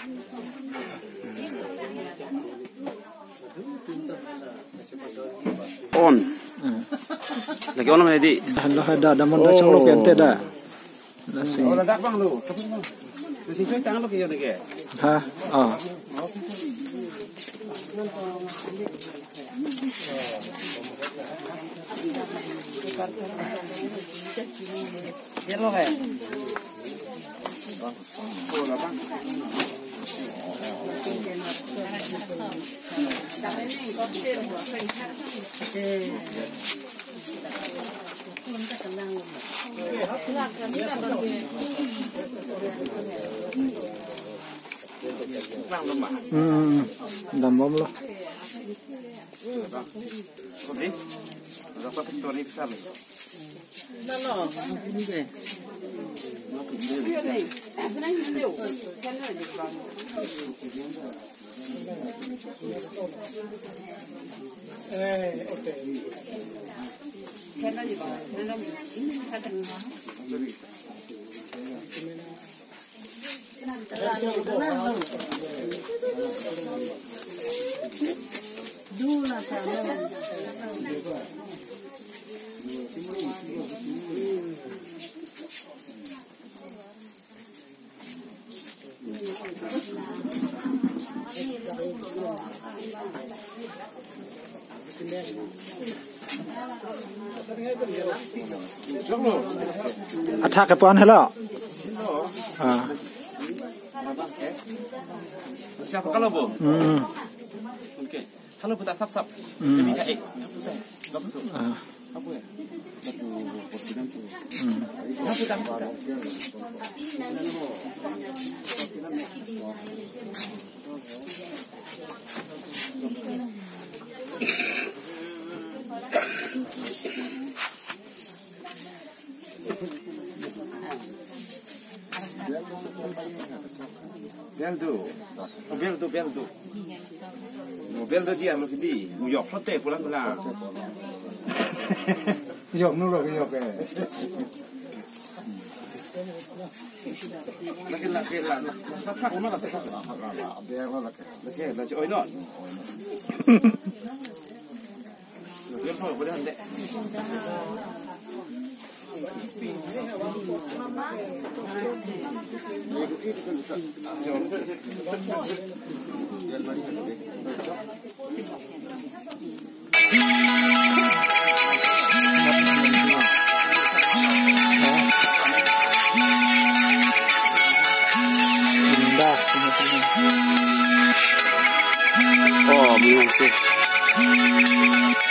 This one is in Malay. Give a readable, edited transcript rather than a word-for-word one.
On. Lagi on mana di? Lah ada daman dah cang lo pente dah. Nasi. Oh, dah bang lu. Nasi cuy tangan lu kaya ni. Ha. Oh. Biar lo kayak. Oh, dah bang. Đầm bom lo. Oke. Berapa piston besar nih? Nó như vậy. Attack ke puan hello. Siapa kalau bu? Oke. Kalau buta sap-sap. Jadi kayak bagus. Apa ya? Beldo dia lo di New York flotte pulang pulang. Yok nu lo yok ke. Laki lah. Satu mana lah satu. Biar lah laki. Laki lah cuy non. Biar kau boleh ande. Oh, mengasih.